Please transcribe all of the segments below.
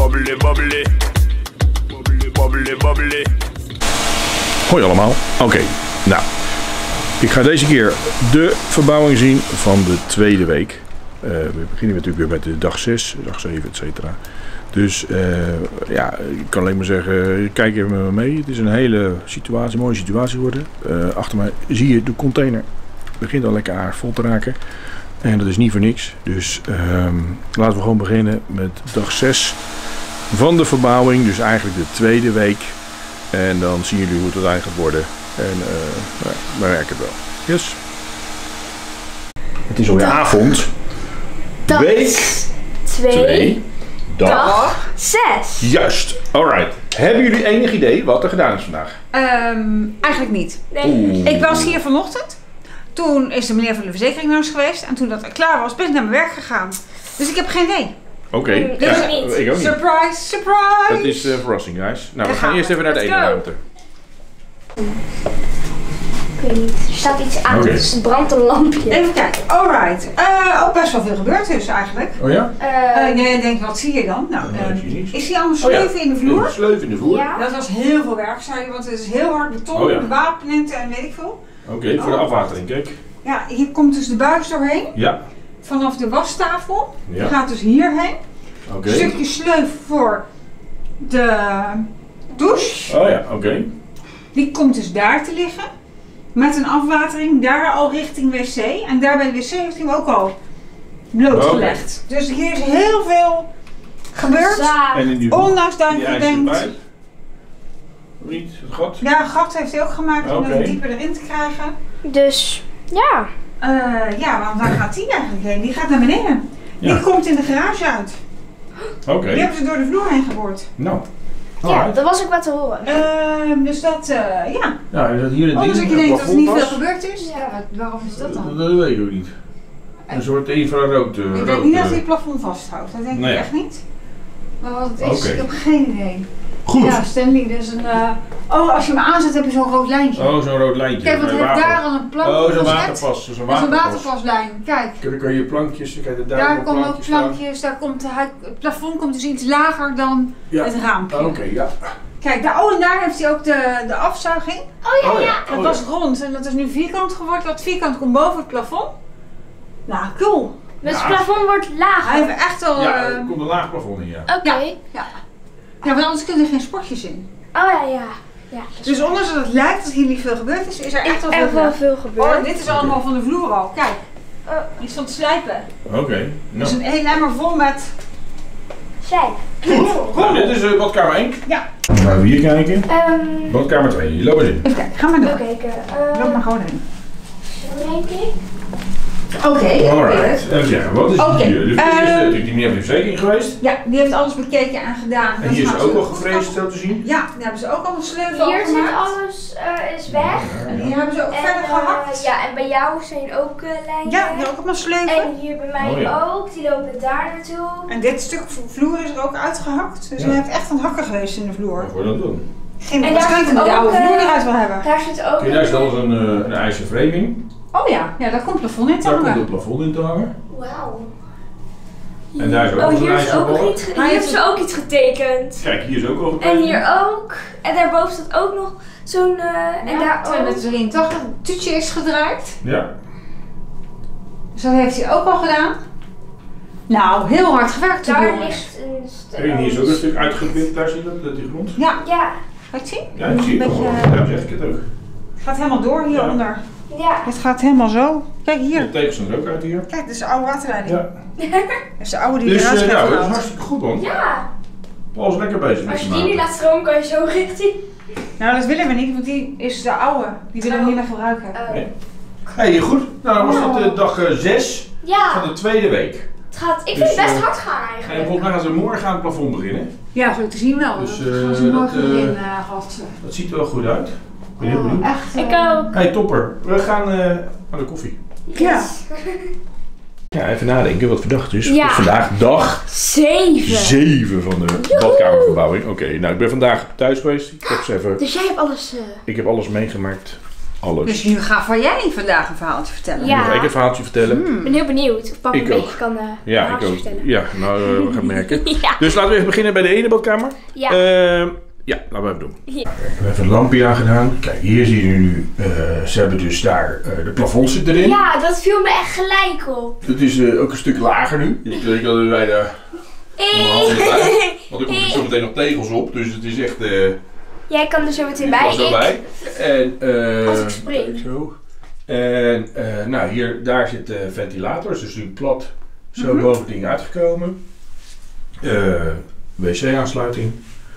Bubbly, bubbly. Bubbly, bubbly. Hoi allemaal. Oké, nou. Ik ga deze keer de verbouwing zien van de tweede week. We beginnen natuurlijk weer met de dag 6, dag 7, etc. Dus ja, ik kan alleen maar zeggen, kijk even met me mee. Het is een hele situatie, mooie situatie geworden. Achter mij zie je de container. Begint al lekker aardig vol te raken. En dat is niet voor niks. Dus laten we gewoon beginnen met dag 6 van de verbouwing. Dus eigenlijk de tweede week. En dan zien jullie hoe het uiteindelijk gaat worden. En we merken het wel. Yes. Het is alweer avond. Week 2. Dag 6. Juist. Alright. Hebben jullie enig idee wat er gedaan is vandaag? Eigenlijk niet. Nee. Ik was hier vanochtend. Toen is de meneer van de verzekering langs geweest. En toen dat klaar was, ben ik naar mijn werk gegaan. Dus ik heb geen idee. Oké. Dus Ja, ik ook niet. Surprise, surprise! Het is verrassing, guys. Nou, we Daar gaan gaan eerst we. even naar de Let's ene go. ruimte. Ik weet niet, er staat iets aan, Oké. dus er brandt een lampje. Even kijken. Alright. Ook best wel veel gebeurd dus eigenlijk. Oh ja? Je denkt, wat zie je dan? Nou, Ik zie niks. is hier allemaal sleuven in de vloer? Een sleuf in de vloer. Ja. Dat was heel veel werk, zei je, want het is heel hard beton, Oh ja. bewapenend en weet ik veel. Oké, voor de afwatering, kijk. Ja, hier komt dus de buis doorheen. Ja. Vanaf de wastafel. Ja. Die gaat dus hierheen. Oké. Een stukje sleuf voor de douche. Oh ja, oké. Die komt dus daar te liggen. Met een afwatering daar al richting wc. En daar bij de wc heeft hij hem ook al blootgelegd. Dus hier is heel veel gebeurd. Zaag. En in die Ondanks dat die je ijzeren denkt... pijp. Niet, het gat. Ja, een gat heeft hij ook gemaakt om Oké. het dieper erin te krijgen. Dus, ja. Ja, want waar gaat die eigenlijk heen? Die gaat naar beneden. Ja. Die komt in de garage uit. Oké. Die hebben ze door de vloer heen geboord. Nou. Ja, Alright. dat was ook wat te horen. Dus dat, ja. Ja, is dat hier een Ondanks ding? dat je denkt dat er niet veel plafond gebeurd is. Ja. Ja, waarom is dat dan? Dat weet ik ook niet. Een soort infrarood. Ik denk niet dat hij het plafond vasthoudt. Dat denk Nee. ik echt niet. Maar wat het is, Oké. ik heb geen idee. Goed. Ja, Stanley, dus een... oh, als je hem aanzet heb je zo'n rood lijntje. Oh, zo'n rood lijntje. Kijk, want met hij heeft water. daar al een plank Oh, zo'n gezet. waterpas. Zo'n Dat is een waterpas. waterpaslijn. Kijk. Dan kan je plankjes, dan kan je Daar komen ook plankjes staan. plankjes, daar komt het plafond komt dus iets lager dan Ja. het raampje. Oké, ja. Kijk, daar, en daar heeft hij ook de afzuiging. Oh ja, Oh ja. ja. Dat Oh, was rond en dat is nu vierkant geworden. Dat vierkant komt boven het plafond. Nou, cool. Dus het Ja. plafond wordt Hij lager. heeft echt al... Ja, er komt een laag plafond in, ja. Oké. Ja, want anders kunnen er geen sportjes in. Oh ja, ja. Ja, Dus ondanks dat het lijkt dat hier niet veel gebeurd is er echt wel veel echt wel gebeurd. veel Oh, gebeurd. dit is allemaal van de vloer al. Kijk. Iets van het slijpen. Oké. Dus Nou. een hele emmer vol met... Zijn. Nou, dit is badkamer 1. Ja. Dan gaan we hier kijken. Badkamer 2, loop maar in. Even kijken, ga maar door. Even kijken. Loop maar gewoon heen. Denk ik. Oké. Alright. Even zeggen, wat is Oké, hier? Dus dit is natuurlijk die meneer van de verzekering geweest. Ja, die heeft alles bekeken en gedaan. En Dat hier is gaan ook ze al goed gevreesd, gaan- zo te zien. Ja, daar hebben ze ook allemaal sleuven Hier zit gemaakt. alles is weg. En hier hebben ze ook verder gehakt. Ja, en bij jou zijn ook lijnen. Ja, die ook allemaal sleuven. En hier bij mij Oh ja. ook. Die lopen daar naartoe. En dit stuk vloer is er ook uitgehakt. Dus Ja. hij heeft echt een hakker geweest in de vloer. Wat wil je dan doen? Geen En daar waarschijnlijk zit dat hij de ook, oude vloer eruit wil hebben. Daar zit ook. Kun je daar zelfs een ijzeren framing. Oh ja, ja, daar komt het plafond in te Daar komt hangen. het plafond in te hangen. Wauw. En daar is ook Oh, nog een hier is ijzeren ook nog balk. iets, Hij hier heeft hebben ze ook iets getekend. Kijk, hier is ook al En getekend. hier ook. En daarboven staat ook nog zo'n. En daar ook. 283, het toetje is gedraaid. Ja. Dus dat heeft hij ook al gedaan. Nou, heel hard gewerkt hoor, Daar jongens. ligt een stuk. Kijk, hier is ook een stuk uitgepikt, daar zie je dat, die grond. Ja, Ja, ga je het zien? Ja, ik zie het Beetje- al. Daarom zeg ik het ook. Het gaat helemaal door hieronder. ja. Het gaat helemaal zo. Kijk hier. De tegels zijn er ook uit hier. Kijk, dit is de oude waterleiding. Ja. Dat is de oude die Dus eruit is nou, dat is gehaald. hartstikke goed man. Ja. Paul is lekker bezig met Als je ze die nu maken. laat stromen, kan je zo richting. Nou, dat willen we niet, want die is de oude. Die willen we niet meer gebruiken. Nee. Hey, goed. Nou, dan was dat dag 6 Ja, van de tweede week. het gaat, ik Dus, vind het best eh, hard gaan En eigenlijk. volgens mij gaan ze morgen aan het plafond beginnen. Ja, zo te zien wel. Dus, dat gaan ze morgen dat, erin gehad. Dat ziet er wel goed uit. Ik ben heel benieuwd. Echt. Ik ook. Hey, topper. We gaan aan de koffie. Ja. Ja, even nadenken wat verdacht is. Ja. Het is vandaag dag 7. 7 van de badkamerverbouwing. Oké, nou ik ben vandaag thuis geweest. Ik heb, Dus jij hebt alles. ik heb alles meegemaakt. alles. Dus nu ga jij vandaag een verhaaltje vertellen. Ja. Nog één een verhaaltje vertellen. Ik ben heel benieuwd of papa Ik een beetje ook. kan Ja, ik verhaaltjes ook. vertellen. Ja, nou, we gaan het merken. Ja. Dus laten we even beginnen bij de ene badkamer. Ja. Ja, laten we even doen. Ja. Kijk, we hebben even een lampje aangedaan. Kijk, hier zie je nu, ze hebben dus daar, de plafond zit erin. Ja, dat viel me echt gelijk op. Het is ook een stuk lager nu. Ik denk dat wij de handen bij. Want er komt er zo meteen nog tegels op, dus het is echt... Jij kan er zo meteen Ik bij. was erbij. En, Als ik spring. kijk zo. En nou, daar zit de ventilator, dus nu plat zo boven het ding uitgekomen. Wc-aansluiting.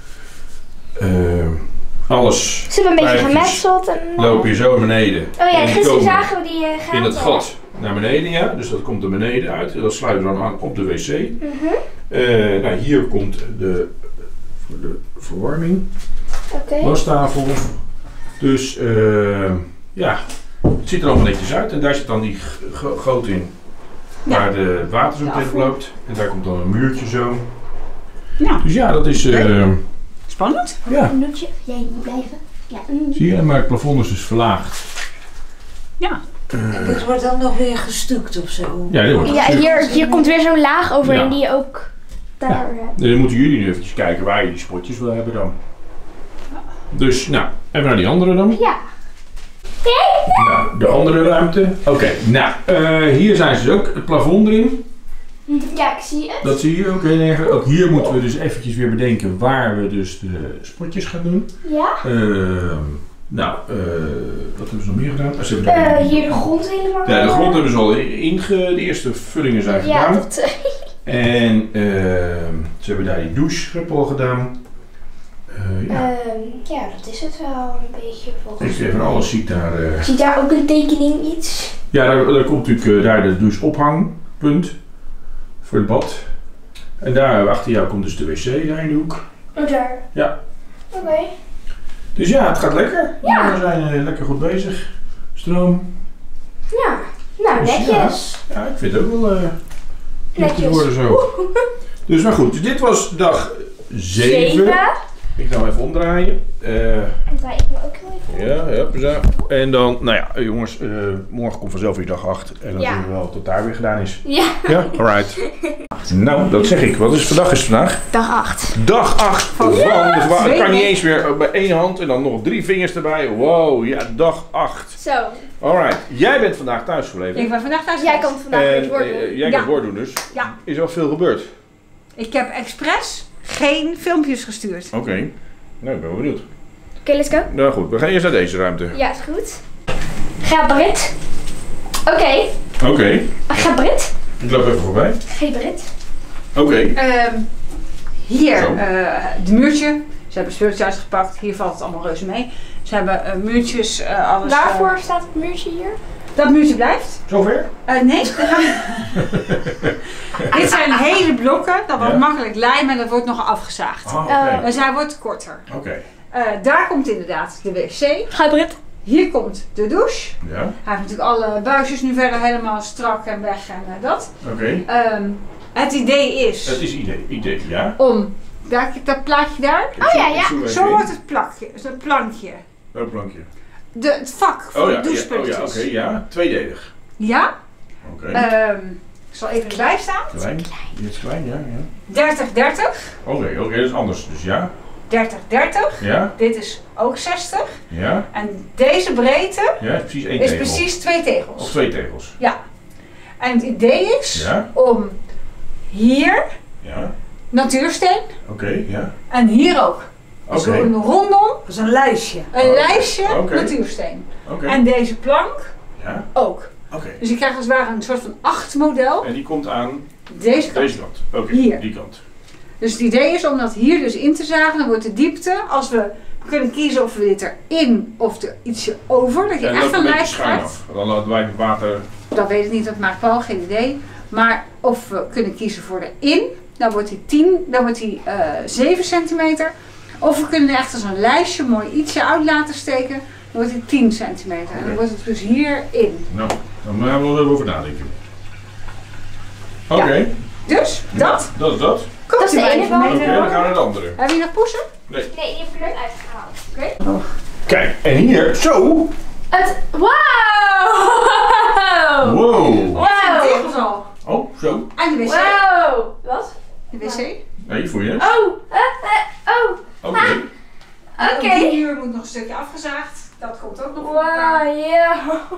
Alles. Ze hebben een beetje Pijpjes gemetseld en... loop je zo naar beneden. Oh ja, En die gisteren komen zagen we die gaten. in het gat naar beneden, ja. Dus dat komt er beneden uit. Dat sluiten we dan aan op de wc. Nou, hier komt voor de verwarming. Oké. Wastafel. Dus ja, het ziet er allemaal netjes uit. En daar zit dan die goot in waar de water zo tegen loopt. En daar komt dan een muurtje zo. Ja. Dus ja, dat is... Spannend. ja, Een minuutje. Jij moet blijven. Ja. zie je? Maar het plafond is dus verlaagd. Ja. Dit wordt dan nog weer gestuukt of zo. Ja, dit wordt Ja, hier komt weer zo'n laag overheen Ja. die je ook daar hebt. Dan moeten jullie nu eventjes kijken waar je die spotjes wil hebben dan. Dus, nou, even naar die andere dan. Ja. Nou, de andere ruimte. Oké, nou, hier zijn ze dus ook. Het plafond erin. Ja, ik zie het. Dat zie je ook heel erg. Ook hier moeten we dus eventjes weer bedenken waar we dus de spotjes gaan doen. Ja. Nou, wat hebben ze nog meer gedaan? Ze hebben daar- Hier de grond helemaal. ja, de grond hebben ze al de eerste vullingen zijn Ja, gedaan. dat... En ze hebben daar die douche al gedaan. Ja. ja, dat is het wel een beetje volgens Ik zie even alles ziet daar. Ziet daar ook een tekening iets? Ja, daar komt natuurlijk daar de douche-ophangpunt voor het bad. En daar achter jou komt dus de wc daar in de hoek. Oh, daar. Ja. Oké. Dus ja, het gaat lekker. Ja. We zijn lekker goed bezig. Stroom. Ja. Nou, Dus netjes. Ja, ik vind het ook wel Netjes. worden zo. Dus maar goed, dus dit was dag 7. Ik ga hem even omdraaien. En draai ik me ook heel even. Ja, en dan, nou ja, jongens, morgen komt vanzelf weer dag 8. En dan Ja. zien we wel tot daar weer gedaan is. Ja. Ja, alright. Nou, dat zeg ik. Wat is vandaag? Is het vandaag? Dag 8. Dag 8 van dus ik twee kan niet weken. eens meer bij één hand en dan nog 3 vingers erbij. Wow, ja, dag 8. Zo. Alright, jij bent vandaag thuis gebleven. Ik ben vandaag thuis. Jij kan vandaag En het woord doen. jij Ja. kan woord doen dus. Ja. Is er al veel gebeurd? Ik heb expres geen filmpjes gestuurd. Oké. Nou, ik ben wel benieuwd. Oké, let's go. Nou goed, we gaan eerst naar deze ruimte. Ja, is goed. Ga Brit. Oké. Oké, Ga Brit. ik loop even voorbij. Geen Brit. Oké. Hier, Zo. de muurtje. Ze hebben speeltjes uitgepakt. Hier valt het allemaal reuze mee. Ze hebben muurtjes, alles. Waarvoor staat het muurtje hier? Dat muurtje blijft. Zover? Nee. Dit zijn hele blokken. Dat wordt Ja. makkelijk lijmen en dat wordt nog afgezaagd. Oh, oké. Dus hij wordt korter. Oké. Daar komt inderdaad de wc. Ga Brit. Hier komt de douche. Ja, Hij heeft natuurlijk alle buisjes nu verder helemaal strak en weg en dat. oké. Het idee is Het is idee, ja. om, dat plaatje daar, Oh ja, ja. Ik zoek even zo in. wordt het plakje, het plankje. Welk plankje? Het vak voor Oh de ja, douchespulletjes. oké, ja. Tweedelig. Ja, Oké. ik zal even erbij staan. Klein. Dit is klein, ja. 30-30, Oké, dat is anders. Dus ja. 30-30. Ja, Dit is ook 60. ja. En deze breedte Ja, is precies één is tegel. precies 2 tegels. Of 2 tegels. Ja. En het idee is Ja. om hier Ja. natuursteen Oké, ja. en hier ook. Dus Oké. een rondom, Dat is een lijstje. een lijstje Oké. natuursteen. Oké. En deze plank Ja. ook. Oké. Dus je krijgt als het ware een soort van 8 model. En die komt aan Deze kant. deze kant. Oké, Hier. die kant. Dus het idee is om dat hier dus in te zagen. Dan wordt de diepte, als we kunnen kiezen of we dit erin of er ietsje over. Dat je En echt loopt een beetje lijst schuin krijgt. af. Dan laten wij het water. Dat weet ik niet, dat maakt Paul, geen idee. Maar of we kunnen kiezen voor erin. Dan wordt die 10, dan wordt die 7 centimeter. Of we kunnen er echt als een lijstje mooi ietsje uit laten steken. Dan wordt die 10 centimeter. En dan Oké. wordt het dus hierin. Nou, dan gaan we er nog even over nadenken. Oké, Dus, dat. dat is dat. Komt Dat is de u maar ene even kant. mee Oké, naar dan gaan we boven. naar de andere. Hebben we hier nog poesen? Nee, die heb ik eruit uitgehaald. Kijk, en hier, zo. Wow! Wow. Wow. De tegels al. Oh, zo. En de wc. Wow! Wat? De wc. Nee, voor je. Oh! Oké. Oké. Die muur moet nog een stukje afgezaagd. Dat komt ook nog voor Wow, elkaar. ja.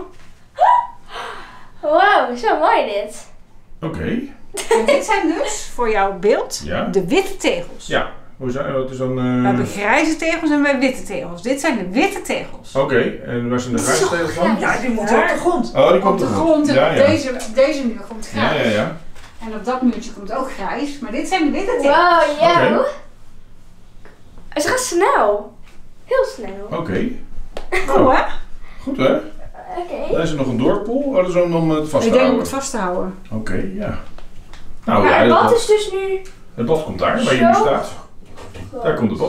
Wow, zo mooi dit. Oké. En dit zijn dus, voor jouw beeld, Ja. de witte tegels. Ja. Hoe zijn wat is dan? We hebben grijze tegels en we hebben witte tegels. Dit zijn de witte tegels. Oké. En waar zijn de grijze tegels van? Ja, die moet op de grond. Oh, die Op komt de er grond en Ja, op ja. deze muur komt Ja, grijs. ja, ja. En op dat muurtje komt ook grijs. Maar dit zijn de witte tegels. Wow, ja. Oké. Ze gaat snel. Heel snel. Oké. Cool hè? Goed hè? Oké. Daar is er nog een doorpool. Oh, dat is om het vast te Ik denk om houden. het vast te houden. Oké, ja. Nou Maar ja, het bad dat- is dus nu... het bad komt daar, waar je nu Zo. staat. Daar komt het bad.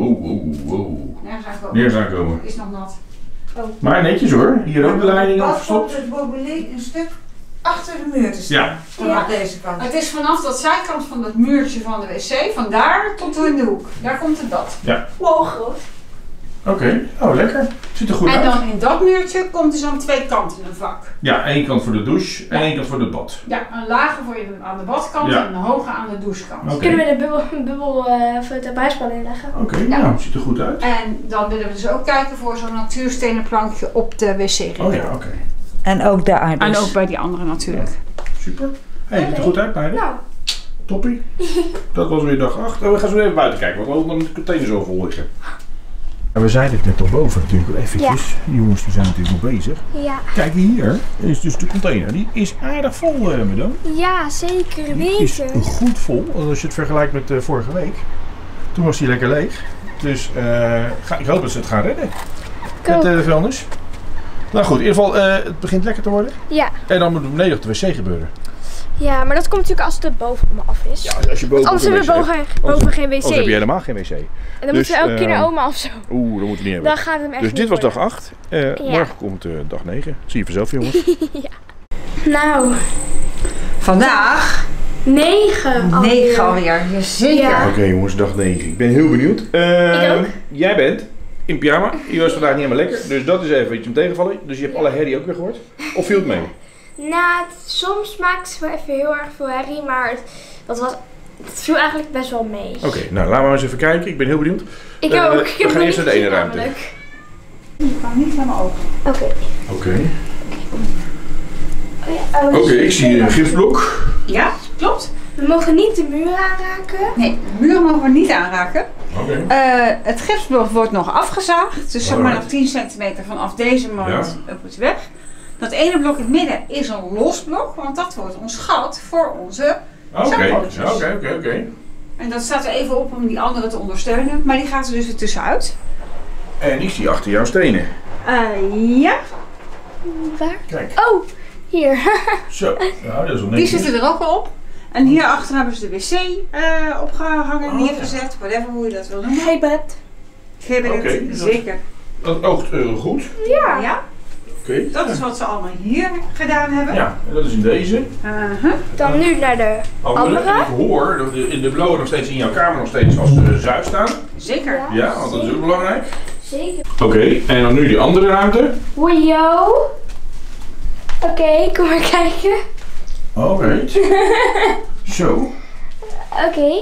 Oh. Nergens aankomen. Nergens aankomen. Is nog nat. Maar netjes hoor. Hier ook de leiding Pas afgestopt. komt het bobbelen een stuk achter de muur te staan. Ja. Vanaf deze kant. Het is vanaf dat zijkant van het muurtje van de wc, van daar tot in de hoek. Daar komt het bad. Wow, groot. Oké. Oh, lekker. Ziet er goed En uit. dan in dat muurtje komt dus aan twee kanten een vak. Ja, één kant voor de douche en één kant voor het bad. Ja, een lage voor je aan de badkant Ja. en een hoge aan de douchekant. Oké. Kunnen we de bubbel buisbal inleggen? Oké, Ja. nou, ziet er goed uit. En dan willen we dus ook kijken voor zo'n natuurstenen plankje op de wc. Oh ja, oké. En ook daar En dus. ook bij die andere natuurlijk. Super. Hey, ziet er goed uit, meiden. Nou, Toppie. Dat was weer dag 8. Oh, we gaan zo even buiten kijken, want we hadden dan de container zo vol liggen. En we zeiden het net al boven natuurlijk wel eventjes. Die jongens die zijn natuurlijk nog bezig. ja. Kijk, hier is dus de container. Die is aardig vol, madame. Ja, zeker Die is goed vol. Als je het vergelijkt met vorige week. Toen was die lekker leeg. Dus ik hoop dat ze het gaan redden. Met de vuilnis. Nou goed, in ieder geval, het begint lekker te worden. Ja. En dan moet het beneden op de wc gebeuren. Ja, maar dat komt natuurlijk als het boven allemaal af is. Ja, als je boven Anders op de hebben we wc hebt. boven geen wc. Anders heb je helemaal geen wc. En dan dus, moeten we elke keer naar oma of zo. Oeh, dat moeten we niet hebben. Dan gaat het hem echt Dus niet dit was dag worden. 8. Morgen komt dag 9. Zie je vanzelf, jongens. Nou, Vandaag 9 alweer. 9 alweer, jazeker. Ja. Oké, jongens, dag 9. Ik ben heel benieuwd. Ik ook. Jij bent in pyjama. Je was vandaag niet helemaal lekker. Dus dat is even iets om tegenvallen. Dus je hebt alle herrie ook weer gehoord. Of viel het mee? Nou, soms maakt het wel even heel erg veel herrie, maar het viel eigenlijk best wel mee. Oké, nou laten we eens even kijken. Ik ben heel benieuwd. Ik we ook. Ik heb gaan nog eerst niet naar de ene gezien ruimte. namelijk. Je kan niet helemaal open. Oké. Oké. Oh ja, Oké, ik zie een gipsblok. Ja, klopt. We mogen niet de muur aanraken. Nee, de muur mogen we niet aanraken. Oké. Het gipsblok wordt nog afgezaagd. Dus zeg maar Alright. nog 10 centimeter vanaf deze mand moet weg. Dat ene blok in het midden is een los blok, want dat wordt ons gat voor onze zandpootjes. Oké. En dat staat er even op om die andere te ondersteunen, maar die gaat er dus weer tussenuit. En ik zie achter jou stenen. Ja, Waar? Kijk. Oh, hier. Zo. Ja, dat is wel die netjes. zitten er ook al op. En hierachter hebben ze de wc opgehangen, Oh, neergezet, whatever hoe je dat wil noemen. Hey, bed. Geef Oké, het, dat- zeker. Dat oogt goed. Ja. Ja, Oké. dat is wat ze allemaal hier gedaan hebben. Ja, en dat is in deze. Dan nu naar de andere. En ik hoor dat in de blauwe nog steeds in jouw kamer nog steeds als de zuid staan. Zeker. Ja. Ja, want dat is ook belangrijk. Zeker. Oké, en dan nu die andere ruimte. Yo. Oké, kom maar kijken. Alright. Zo. Oké.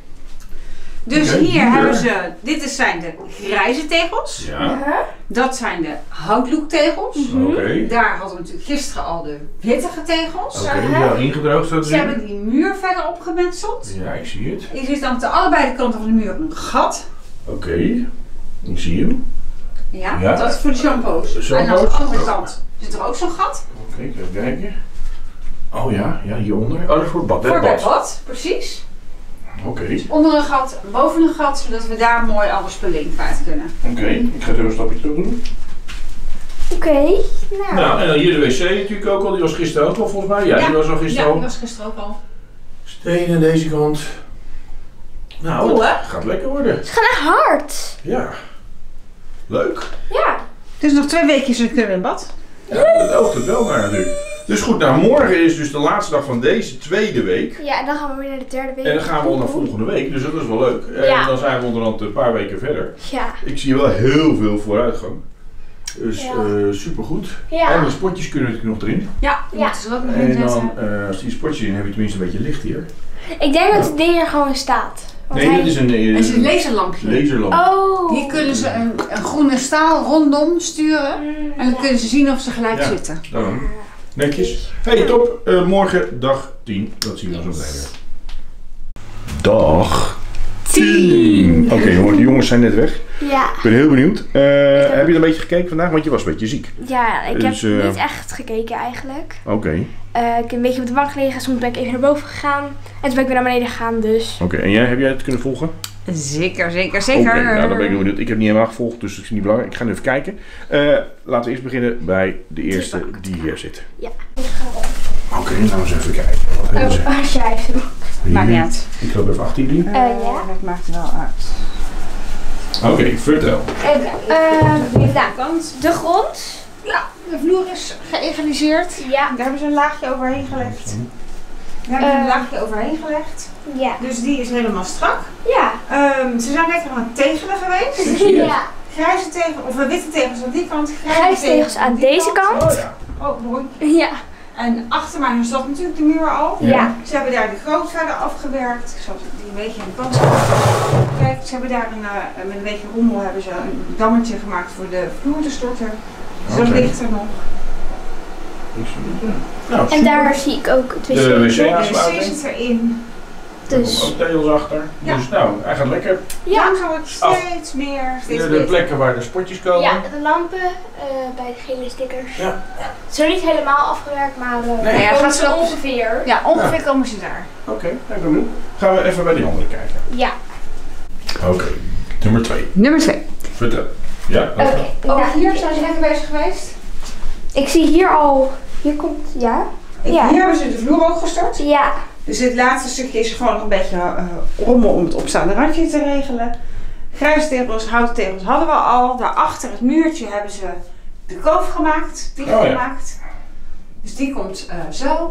Dus Oké, hier hier. hebben ze, zijn de grijze tegels. Ja. Dat zijn de houtlooktegels. Oké. Daar hadden we natuurlijk gisteren al de wittige tegels. Oké, ja, ingedroogd zo te Ze hebben zien. die muur verder opgemetseld. Ja, ik zie het. Er zit dan op de allebei de kanten van de muur een gat. Oké. Ik zie hem. Ja, Ja. dat is voor de shampoos. De En aan de shampoos. andere kant zit er ook zo'n gat. Oké, even kijken. Oh ja, hieronder. Oh, dat is voor het bad. Voor bij Bad. het bad, precies. Oké. Onder een gat, boven een gat, zodat we daar mooi alle spullen in kwijt kunnen. Oké, ik ga even een stapje terug doen. Oké. Nou. Nou, en dan hier de wc natuurlijk ook al. Die was gisteren ook al volgens mij. Ja, die was al Ja, gisteren die al. was gisteren ook al. Stenen aan deze kant. Nou, Cool, hè? het gaat lekker worden. Het gaat echt hard. Ja. Leuk. Ja. Dus nog 2 weekjes en dan kunnen we in bad. Ja, dat oogt het wel naar natuurlijk. Dus goed, nou morgen is dus de laatste dag van deze tweede week. Ja, en dan gaan we weer naar de derde week. En dan gaan we al naar volgende week, dus dat is wel leuk. En Ja. dan zijn we onderhand een paar weken verder. Ja. Ik zie wel heel veel vooruitgang. Dus supergoed. Ja. En de spotjes kunnen natuurlijk nog erin. Ja, die Ja. moeten ze er ook nog in En zetten. dan, als die spotjes in, heb je tenminste een beetje licht hier. Ik denk dat het ding er gewoon staat. Want Nee, hij- dat is een Het is een laserlampje. laserlamp. Oh. Hier kunnen ze een groene staal rondom sturen. En dan kunnen ze zien of ze gelijk Ja. zitten. Daarom. Netjes. Hey, top. Morgen dag 10. Dat zien we zo meteen weer. Dag 10. Oké, de jongens zijn net weg. Ja. Ik ben heel benieuwd. Heb je een beetje gekeken vandaag? Want je was een beetje ziek. Ja, ik Dus, heb niet echt gekeken eigenlijk. Oké. Ik heb een beetje op de bank gelegen, soms ben ik even naar boven gegaan. En toen ben ik weer naar beneden gegaan, dus... Oké, en jij, heb jij het kunnen volgen? Zeker, zeker, Oké, nou dan ben ik heel benieuwd. Ik heb het niet helemaal gevolgd, dus dat is niet belangrijk. Ik ga nu even kijken. Laten we eerst beginnen bij de eerste die hier zit. Ja. Oké, laten we eens even kijken. Wat hebben ze? Als jij even... Maakt niet uit. Ik loop even 18 doen. ja. Dat maakt er wel uit. Oké, vertel. De grond. Ja, de vloer is geëgaliseerd. Ja. Daar hebben ze een laagje overheen gelegd. Daar hebben ze een laagje overheen gelegd. Ja. Dus die is helemaal strak. Ja. Ze zijn lekker aan het tegelen geweest. Ja. Grijze tegels, of witte tegels aan die kant. Grijze tegels aan die deze kant. Oh ja. Oh, mooi. Ja. En achter mij zat natuurlijk de muur al. Ja. Ze hebben daar de goot verder afgewerkt. Ik zat die een beetje in de kant. Kijk, ze hebben daar met een beetje rommel hebben ze een dammetje gemaakt voor de vloer te storten. Dus dat Oké. ligt er nog. Nou, En super. daar zie ik ook het De wc. wc De aansluiting. wc zit erin. Daar Dus komen ook tegels achter. Ja. Dus nou, hij gaat lekker. ja. Langzaam wordt het steeds meer. Steeds De beter. plekken waar de spotjes komen. Ja, de lampen bij de gele stickers. Ja. Ze zijn niet helemaal afgewerkt, maar Nee, ja, komen gaat ze zo- ongeveer. Ja, ongeveer komen ze daar. Oké, nou, ik ben benieuwd. Gaan we even bij die andere kijken. Ja. Oké, nummer 2. Nummer 2. Vertel. Ja, dat gaat. Ook hier zijn ze lekker bezig geweest. Ik zie hier al... Hier komt... Ja? Ja. Hier hebben ze de vloer ook gestort. Ja. Dus dit laatste stukje is gewoon nog een beetje rommel om het opstaande randje te regelen. Grijze tegels, houten tegels hadden we al. Daarachter het muurtje hebben ze de koof gemaakt, dichtgemaakt. Dus die komt zo.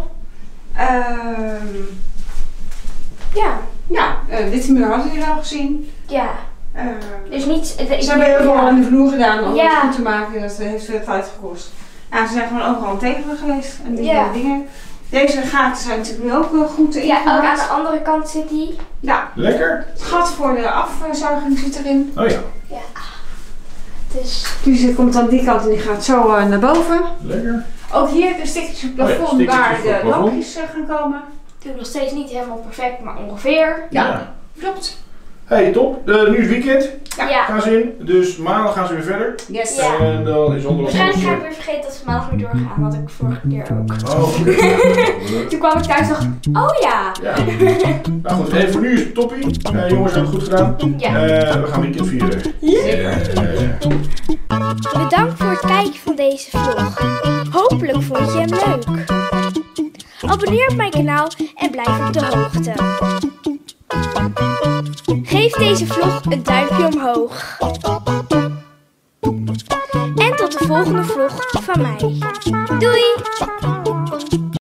Ja. Witte muur hadden jullie al gezien. Ja. Dus niet... Ze hebben heel veel aan de vloer gedaan om Ja. het goed te maken. Dat heeft veel tijd gekost. Ja, ze zijn gewoon overal aan tegelen geweest. En die Ja. dingen. Deze gaten zijn natuurlijk nu ook goed Ja, ook aan ingemaakt. de andere kant zit die. Ja, Lekker. het gat voor de afzuiging zit erin. Oh ja, Dus... Die komt aan die kant en die gaat zo naar boven. lekker. Ook hier de stickertjes op het plafond stickertjes waar voor de het plafond. lampjes gaan komen. Natuurlijk nog steeds niet helemaal perfect, maar ongeveer. Ja, klopt. Hey, top. Nu is weekend. Ja. Gaan ze in. Dus maandag gaan ze weer verder. Yes. Ja. En dan is onder Waarschijnlijk ga ik weer vergeten dat ze maandag weer doorgaan. Had ik vorige keer ook. Oh, oké. Toen kwam ik thuis en dacht, oh ja. Ja. Nou goed, hey, voor nu is het toppie. Jongens hebben het goed gedaan. Ja. We gaan weekend vieren. Bedankt voor het kijken van deze vlog. Hopelijk vond je hem leuk. Abonneer op mijn kanaal en blijf op de hoogte. Geef deze vlog een duimpje omhoog. En tot de volgende vlog van mij. Doei!